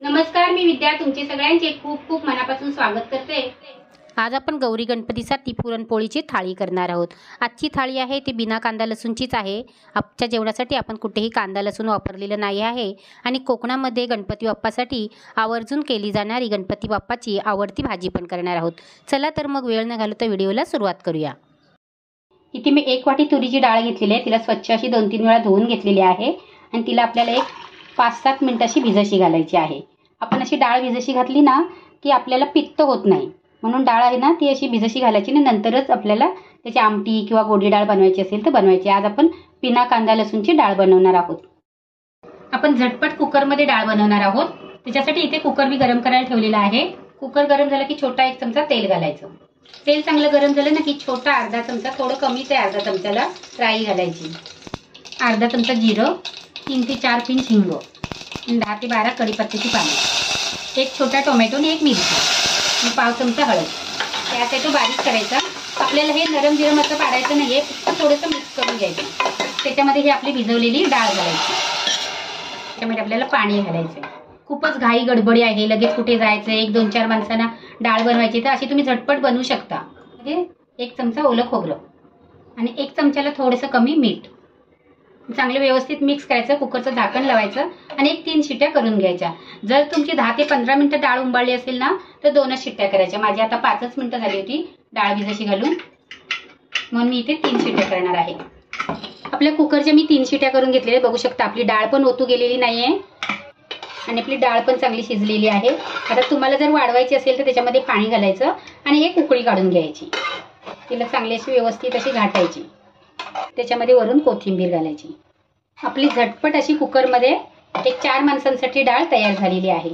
नमस्कार, मी विद्या तुमचे सगळ्यांचे खूप खूप मनापासून स्वागत करते। आज आपण गौरी गणपतीसाठी पुरणपोळीची थाळी करणार आहोत। आजची थाळी आहे ती बिना कांदा लसूणचीच आहे। आजच्या जेवणासाठी आपण कुठेही कांदा लसूण वापरलेलं नाही आहे आणि कोकणामध्ये गणपती बाप्पासाठी आवर्जून केली जाणारी गणपती बाप्पाची आवडती भाजी पण करणार आहोत। चला तर मग वेळ न घालवता व्हिडिओला सुरुवात करूया। इथे मी 1 वाटी तुरीची डाळ घेतलेली आहे। तिला स्वच्छ अशी 2-3 वेळा धुवून घेतलेली आहे आणि तिला आपल्याला एक 5-7 मिनिटं अशी भिजशी घालायची आहे। आपण अशी डाळ भिजशी घातली ना की आपल्याला पित्त होत नाही, म्हणून डाळ आहे ना ती अशी भिजशी घालायची आणि नंतरच आपल्याला त्याची आमटी किंवा गोडी डाळ बनवायची असेल तर बनवायची। आज आपण बिना कांदा लसूणची डाळ बनवणार आहोत। आपण झटपट कुकरमध्ये डाळ बनवणार आहोत। त्याच्यासाठी इथे कुकर मी गरम करायला ठेवलेला आहे। कुकर गरम झाला की छोटा 1 चमचा तेल घालायचं। तेल चांगलं गरम झालं ना की छोटा अर्धा चमचा, थोडं कमीच आहे अर्धा चमचाला, राई घालायची, अर्धा चमचा जिरं, 3 ते 4 पिंच हिंग, 10 ते 12 कढीपत्त्याची पाने, 1 छोटा टोमॅटो आणि 1 मिरची आणि 1/2 चमचा हळद। त्यासाठी बारीक करायचा। आपल्याला हे नरम जिरं मस्त पाडायचं नाहीये, फक्त थोडंसं मिक्स करून घ्यायचं। त्याच्यामध्ये ही आपली भिजवलेली डाळ घालायची, त्याच्यामध्ये आपल्याला पाणी घालायचं। खूपच घाई गडबडी आहे, लगेच कुठे जायचं, 1-2-4 माणसांना डाळ बनवायची, तर अशी तुम्ही झटपट बनवू शकता। म्हणजे 1 चमचा ओलं खोबरं आणि 1 चमच्याला थोडंसं कमी मीठ, चांगलं व्यवस्थित मिक्स करायचं। कुकरचं झाकण लावायचं आणि 1-3 शिट्ट्या करून घ्यायच्या। जर तुमची 10 ते 15 मिनिटं डाळ उंबाळली असेल ना तर 2च शिट्ट्या करायच्या। माझी आता 5च मिनिटं झाली होती डाळ भिजशी घालून, म्हणून मी इथे 3 शिट्ट्या करणार आहे। आपल्या कुकरच्या मी 3 शिट्ट्या करून घेतलेल्या, बघू शकता आपली डाळ पण ओतू गेलेली नाहीये आणि आपली डाळ पण चांगली शिजलेली आहे। आता तुम्हाला जर वाढवायची असेल तर त्याच्यामध्ये पाणी घालायचं आणि एक उकळी काढून घ्यायची, तिला चांगली अशी व्यवस्थित अशी घाटायची, त्याच्यामध्ये वरून कोथिंबीर घालायची। आपली झटपट अशी कुकरमध्ये 4 माणसांसाठी डाळ तयार झालेली आहे।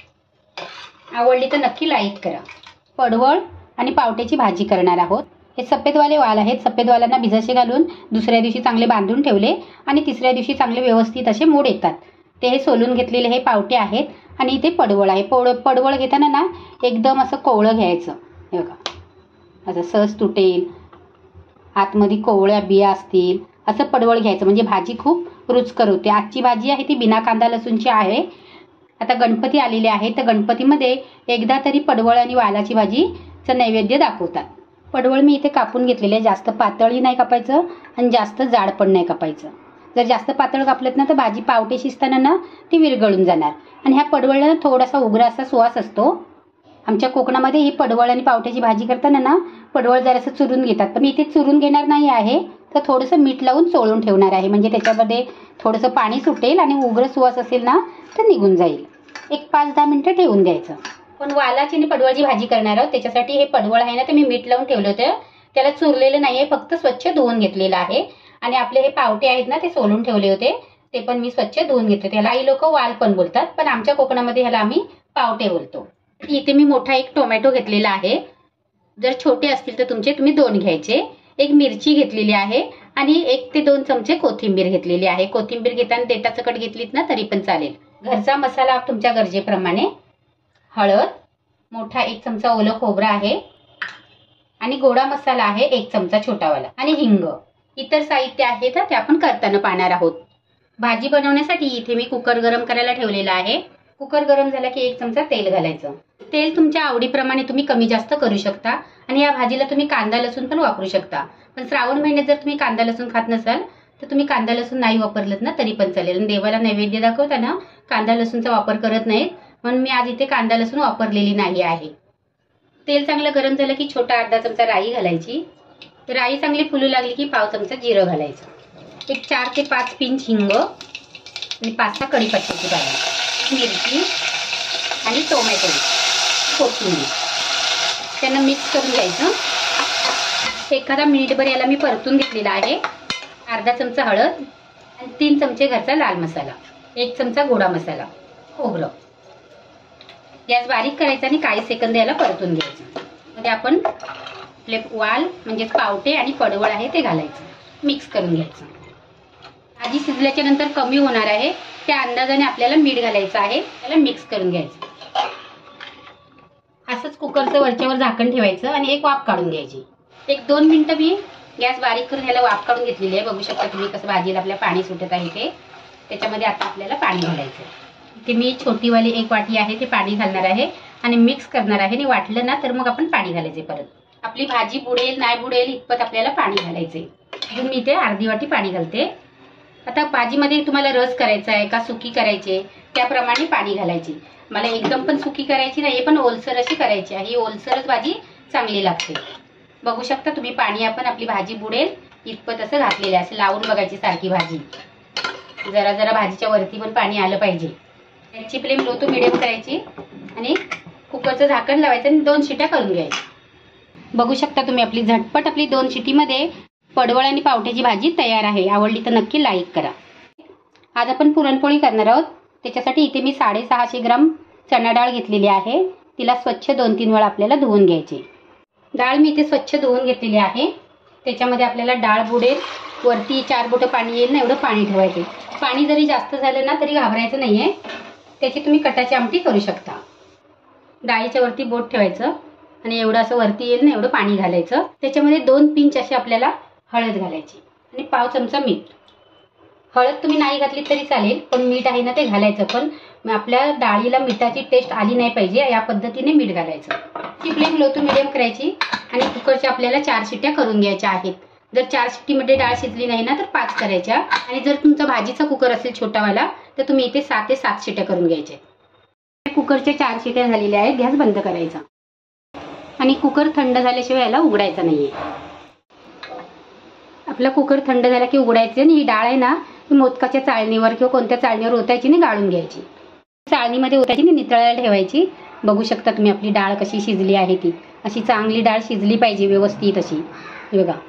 आवडली तर नक्की लाईक करा। पडवळ आणि पावट्याची भाजी करणार आहोत। हे सफेदवाले वाल आहेत। सफेदवालांना भिजशी घालून दुसऱ्या दिवशी चांगले बांधून ठेवले आणि तिसऱ्या दिवशी चांगले व्यवस्थित असे मोड येतात ते हे सोलून घेतलेले हे पावटे आहेत आणि इथे पडवळ आहे। पडवळ घेताना ना एकदम असं कोवळं घ्यायचं, हे बघा असं सहज तुटेल, आतमध्ये कोवळ्या बिया असतील असं पडवळ घ्यायचं, म्हणजे भाजी खूप रुचकर होते। आजची भाजी आहे ती बिना कांदा लसूणची आहे। आता गणपती आलेले आहेत तर गणपतीमध्ये एकदा तरी पडवळ आणि वालाची भाजीचं नैवेद्य दाखवतात। पडवळ मी इथे कापून घेतलेले आहे, जास्त पातळही नाही कापायचं आणि जास्त जाड पण नाही कापायचं। जर जास्त पातळ कापलेत ना तर भाजी पावटे शिजताना ना ती विरघळून जाणार आणि ह्या पडवळला थोडासा उग्र असा सुवास असतो। आमच्या कोकणामध्ये ही पडवळ आणि पावट्याची भाजी करताना ना पडवळ जरासं चुरून घेतात, पण मी इथे चुरून घेणार नाही आहे, तर थोडंसं मीठ लावून चोळून ठेवणार आहे, म्हणजे त्याच्यामध्ये थोडंसं पाणी सुटेल आणि उग्र सुवास असेल ना तर निघून जाईल। एक 5-10 मिनिटं ठेवून द्यायचं। पण वालाची आणि पडवळची भाजी करणार आहोत, त्याच्यासाठी हे पडवळ आहे ना ते मी मीठ लावून ठेवलं होतं, त्याला चुरलेलं नाहीये, फक्त स्वच्छ धुवून घेतलेलं आहे। आणि आपले हे पावटे आहेत ना ते सोलून ठेवले होते, ते पण मी स्वच्छ धुवून घेतले। त्याला काही लोक वाल पण बोलतात, पण आमच्या कोकणामध्ये ह्याला आम्ही पावटे बोलतो। इथे मी मोठा 1 टोमॅटो घेतलेला आहे। जर छोटे असतील तर तुम्ही 2 घ्यायचे। 1 मिरची घेतलेली आहे आणि 1 ते 2 चमचे कोथिंबीर घेतलेली आहे। कोथिंबीर घेताना देठासकट घेतलीत ना तरी पण चालेल। घरचा मसाला तुमच्या गरजेप्रमाणे, हळद, मोठा 1 चमचा ओलं खोबरं आहे आणि गोडा मसाला आहे 1 चमचा छोटावाला आणि हिंग। इतर साहित्य आहे तर ते आपण करताना पाहणार आहोत। भाजी बनवण्यासाठी इथे मी कुकर गरम करायला ठेवलेला आहे। कुकर गरम झाला की 1 चमचा तेल घालायचं। तेल तुमच्या आवडीप्रमाणे तुम्ही कमी जास्त करू शकता आणि या भाजीला तुम्ही कांदा लसूण पण वापरू शकता। पण श्रावण महिन्यात जर तुम्ही कांदा लसूण खात नसाल तर तुम्ही कांदा लसूण नाही वापरलत ना तरी पण चालेल। आणि देवाला नैवेद्य दाखवताना कांदा लसूणचा वापर करत नाहीत, म्हणून मी आज इथे कांदा लसूण वापरलेली नाही आहे। तेल चांगलं गरम झालं की छोटा अर्धा चमचा राई घालायची। राई चांगली फुलू लागली की 1/2 चमचा जिरं घालायचं, 4 ते 5 पिंच हिंग आणि 5-6 कढीपत्त्याची पाने, मिरची आणि टोमॅटो, कोथिंबीर, त्यांना मिक्स करून घ्यायचं। एखादा मिनिटभर याला मी परतून घेतलेला आहे। अर्धा चमचा हळद आणि 3 चमचे घरचा लाल मसाला, 1 चमचा गोडा मसाला, खोबरं, गॅस बारीक करायचा आणि काही सेकंद याला परतून घ्यायचं। मध्ये आपण आपले वाल म्हणजे पावटे आणि पडवळ आहे ते घालायचं, मिक्स करून घ्यायचं। भाजी शिजल्याच्या नंतर कमी होणार आहे, त्या अंदाजाने आपल्याला मीठ घालायचं आहे, त्याला मिक्स करून घ्यायचं। असंच कुकरचं वरच्यावर झाकण ठेवायचं आणि एक वाफ काढून घ्यायची। 1-2 मिनिटं मी गॅस बारीक करून याला वाफ काढून घेतलेली आहे। बघू शकता तुम्ही कसं भाजीला आपल्या पाणी सुटत आहे ते। त्याच्यामध्ये आता आपल्याला पाणी घालायचं। ते मी छोटीवाली 1 वाटी आहे ते पाणी घालणार आहे आणि मिक्स करणार आहे आणि वाटलं ना तर मग आपण पाणी घालायचे परत. आपली भाजी बुडेल नाही बुडेल इतपत आपल्याला पाणी घालायचे. म्हणून मी ते अर्धी वाटी पाणी घालते. आता भाजीमध्ये तुम्हाला रस करायचा आहे का सुकी करायची त्याप्रमाणे पाणी घालायचे. मला एकदम पण सुकी करायची नाही पण ओलसर अशी करायची आहे. ही ओलसरच भाजी चांगली लागते. बघू शकता तुम्ही पाणी आपण आपली भाजी बुडेल इतपत असं घातलेलं आहे. असं लावून बघायची सारखी भाजी. जरा जरा भाजीच्या वरती पण पाणी आलं पाहिजे. याची फ्लेम लो टू मिडियम करायची आणि कुकरचं झाकण लावायचं आणि 2 शिट्या करून घ्यायच्या. बघू शकता तुम्ही आपली झटपट आपली 2 शिटीमध्ये पडवळ आणि पावट्याची भाजी तयार आहे. आवडली तर नक्की लाईक करा. आज आपण पुरणपोळी करणार आहोत. त्याच्यासाठी इथे मी 650 ग्राम चणा डाळ घेतलेली आहे. तिला स्वच्छ 2-3 वेळा आपल्याला धुवून घ्यायची. डाळ मी इथे स्वच्छ धुवून घेतलेली आहे. त्याच्यामध्ये आपल्याला डाळ बुडेल वरती 4 बोटं पाणी येईल ना एवढं पाणी ठेवायचे. पाणी जरी जास्त झालं ना तरी घाबरायचं नाहीये. त्याची तुम्ही कटाची आमटी करू शकता. डाळीच्या वरती बोट ठेवायचं आणि एवढं असं वरती येईल ना एवढं पाणी घालायचं. त्याच्यामध्ये 2 पिंच अशी आपल्याला हळद घालायची आणि पाव चमचा मीठ. हळद तुम्ही नाही घातली तरी चालेल पण मीठ आहे ना ते घालायचं. पण आपल्या डाळीला मिठाची टेस्ट आली नाही पाहिजे या पद्धतीने मीठ घालायचं. ती फ्लेम लो टू मिडियम करायची आणि कुकरच्या आपल्याला 4 शिट्ट्या करून घ्यायच्या आहेत. जर 4 शिट्टीमध्ये डाळ शिजली नाही ना तर 5 करायच्या. आणि जर तुमचा भाजीचा कुकर असेल छोटावाला तर तुम्ही इथे 6 ते 7 शिट्ट्या करून घ्यायच्या. कुकरच्या 4 शिट्ट्या झालेल्या आहेत. गॅस बंद करायचा आणि कुकर थंड झाल्याशिवाय याला उघडायचा नाहीये. आपला कुकर थंड झाला की उघडायचे आणि ही डाळ आहे ना मोदकाच्या चाळणीवर किंवा कोणत्या चाळणीवर ओतायची आणि गाळून घ्यायची. चाळणीमध्ये ओतायची आणि नितळायला ठेवायची. बघू शकता तुम्ही आपली डाळ कशी शिजली आहे. ती अशी चांगली डाळ शिजली पाहिजे व्यवस्थित अशी. हे बघा.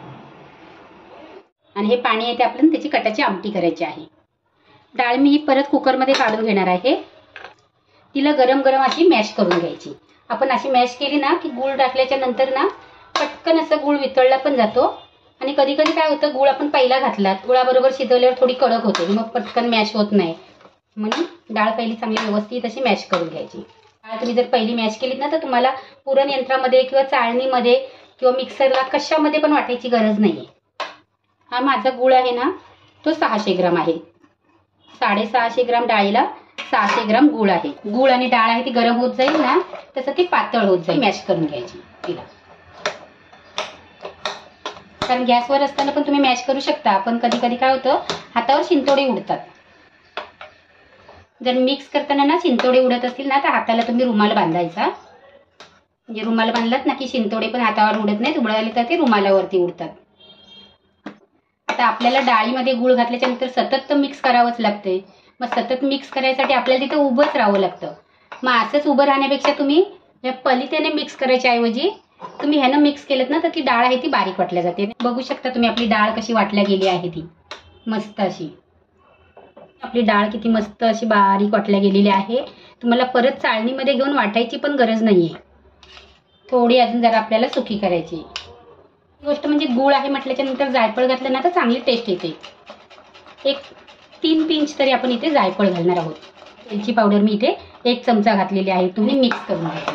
आणि हे पाणी आहे ते आपल्याला त्याची कटाची आमटी करायची आहे. डाळ मी परत कुकरमध्ये काढून घेणार आहे. तिला गरम गरम अशी मॅश करून घ्यायची. आपण अशी मॅश केली ना की गूळ टाकल्याच्या नंतर ना पटकन असं गूळ वितळला पण जातो. आणि कधी कधी काय होतं गूळ आपण पहिला घातला गुळाबरोबर शिजवल्यावर थोडी कडक होते मग पटकन मॅश होत नाही. म्हणून डाळ पहिली चांगली व्यवस्थित अशी मॅश करून घ्यायची. डाळ तुम्ही जर पहिली मॅश केलीत ना तर तुम्हाला पुरण यंत्रामध्ये किंवा चाळणीमध्ये किंवा मिक्सरला कशामध्ये पण वाटायची गरज नाहीये. हा माझा गूळ आहे ना तो 600 ग्राम आहे. 650 ग्राम डाळीला 600 ग्राम गूळ आहे. गूळ आणि डाळ आहे ती गरम होत जाईल ना तसं ती पातळ होत जाईल. मॅश करून घ्यायची तिला. कारण गॅसवर असताना पण तुम्ही मॅश करू शकता. पण कधी कधी काय होतं हातावर शिंतोडे उडतात. जर मिक्स करताना ना शिंतोडे उडत असतील ना तर हाताला तुम्ही रुमाल बांधायचा. म्हणजे रुमाल बांधलात ना की शिंतोडे पण हातावर उडत नाहीत. उडाले तर ते रुमालावरती उडतात. आता आपल्याला डाळीमध्ये गूळ घातल्याच्या नंतर सतत तर मिक्स करावंच लागते. मग सतत मिक्स करायसाठी आपल्याला तिथं उभंच राहावं लागतं. मग असंच उभं राहण्यापेक्षा तुम्ही या पलित्याने मिक्स करायच्या ऐवजी तुम्ही ह्यानं मिक्स केलं ना तर ती डाळ आहे ती बारीक वाटल्या जाते. बघू शकता तुम्ही आपली डाळ कशी वाटल्या गेली आहे. ती मस्त अशी आपली डाळ किती मस्त अशी बारीक वाटल्या गेलेली आहे. तुम्हाला परत चाळणीमध्ये घेऊन वाटायची पण गरज नाहीये. थोडी अजून जरा आपल्याला सुकी करायची. गोष्ट म्हणजे गूळ आहे म्हटल्याच्या नंतर जायफळ घातलं ना तर चांगली टेस्ट येते. एक 3 पिंच तरी आपण इथे जायफळ घालणार आहोत. वेलची पावडर मी इथे 1 चमचा घातलेली आहे. तुम्ही मिक्स करून घ्या.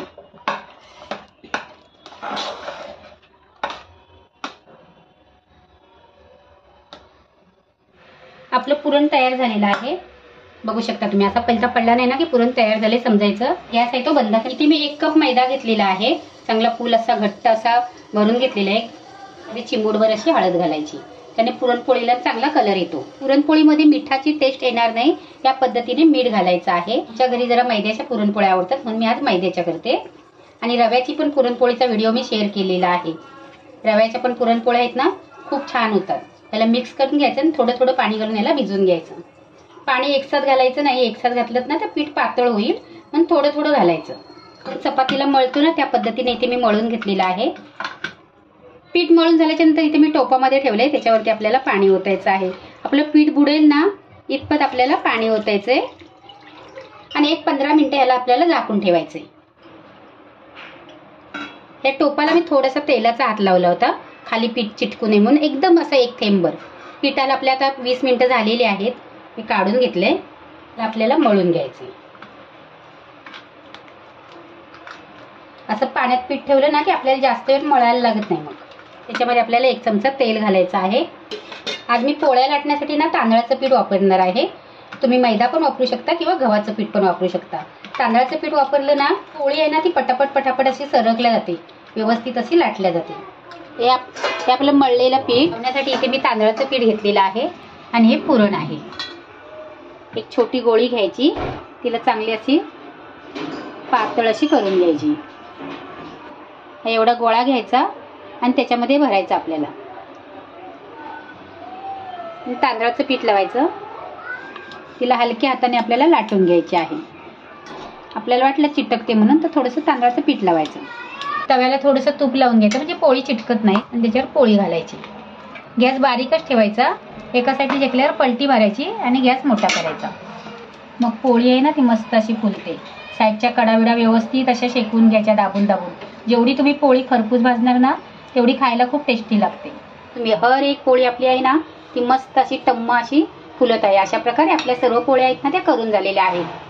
आपलं पुरण तयार झालेलं आहे. बघू शकता तुम्ही असा पलटा पडला नाही ना की पुरण तयार झाले समजायचं. गॅस आहे तो बंद करा. इथे मी 1 कप मैदा घेतलेला आहे. चांगला फुल असा घट्ट असा भरून घेतलेला आहे. आणि चिमूटभर अशी हळद घालायची. त्याने पुरणपोळीला चांगला कलर येतो. पुरणपोळीमध्ये मिठाची टेस्ट येणार नाही या पद्धतीने मीठ घालायचं आहे. तुमच्या घरी जरा मैद्याच्या पुरणपोळ्या आवडतात म्हणून मी आज मैद्याच्या करते. आणि रव्याची पण पुरणपोळीचा व्हिडिओ मी शेअर केलेला आहे. रव्याच्या पण पुरणपोळ्या आहेत ना खूप छान होतात. त्याला मिक्स करून घ्यायचं आणि थोडं थोडं पाणी घालून याला भिजवून घ्यायचं. पाणी एकसाथ घालायचं नाही. एकसाथ घातलं ना तर पीठ पातळ होईल. पण थोडं थोडं घालायचं. चपातीला मळतो ना त्या पद्धतीने इथे मी मळून घेतलेलं आहे. पीठ मळून झाल्याच्या नंतर इथे मी टोपामध्ये ठेवलंय. त्याच्यावरती आपल्याला पाणी ओतायचं आहे. आपलं पीठ बुडेल ना इतपत आपल्याला पाणी ओतायचंय आणि 15 मिनिटं याला आपल्याला झाकून ठेवायचंय. या टोपाला मी थोडासा तेलाचा हात लावला होता खाली पीठ चिटकू नये म्हणून. एकदम असं 1 थेंबभर. पिठाला आपल्या आता 20 मिनिटं झालेली आहेत. मी काढून घेतलंय. आपल्याला मळून घ्यायचंय. असं पाण्यात पीठ ठेवलं ना की आपल्याला जास्त वेळ मळायला लागत नाही. मग त्याच्यामध्ये आपल्याला 1 चमचा तेल घालायचं आहे. आज मी पोळ्या लाटण्यासाठी ना तांदळाचं पीठ वापरणार आहे. तुम्ही मैदा पण वापरू शकता किंवा गव्हाचं पीठ पण वापरू शकता. तांदळाचं पीठ वापरलं ना, पोळी आहे ना ती पटापट अशी सरकल्या जाते, व्यवस्थित अशी लाटल्या जाते. हे आपलं मळलेलं पीठ बनवण्यासाठी इथे मी तांदळाचं पीठ घेतलेलं आहे आणि हे पुरण आहे. एक छोटी गोळी घ्यायची, तिला चांगली अशी पातळ अशी करून घ्यायची. हा एवढा गोळा घ्यायचा आणि त्याच्यामध्ये भरायचं आपल्याला. तांदळाचं पीठ लावायचं, तिला हलक्या हाताने आपल्याला लाटून घ्यायची आहे. आपल्याला वाटलं चिटकते म्हणून तर थोडंसं तांदळाचं पीठ लावायचं. तव्याला थोडंसं तूप लावून घ्यायचं म्हणजे पोळी चिटकत नाही आणि त्याच्यावर पोळी घालायची. गॅस बारीकच ठेवायचा. एका साईडने शेकल्यावर पलटी मारायची आणि गॅस मोठा करायचा. मग पोळी आहे ना ती मस्त अशी फुलते. साईडच्या कडाविडा व्यवस्थित अशा शेकून घ्यायच्या दाबून. जेवढी तुम्ही पोळी खरपूस भाजणार ना तेवढी खायला खूप टेस्टी लागते. तुम्ही हर एक पोळी आपली आहे ना ती मस्त अशी टम्म अशी फुलत आहे. अशा प्रकारे आपल्या सर्व पोळ्या आहेत ना त्या करून झालेल्या आहेत.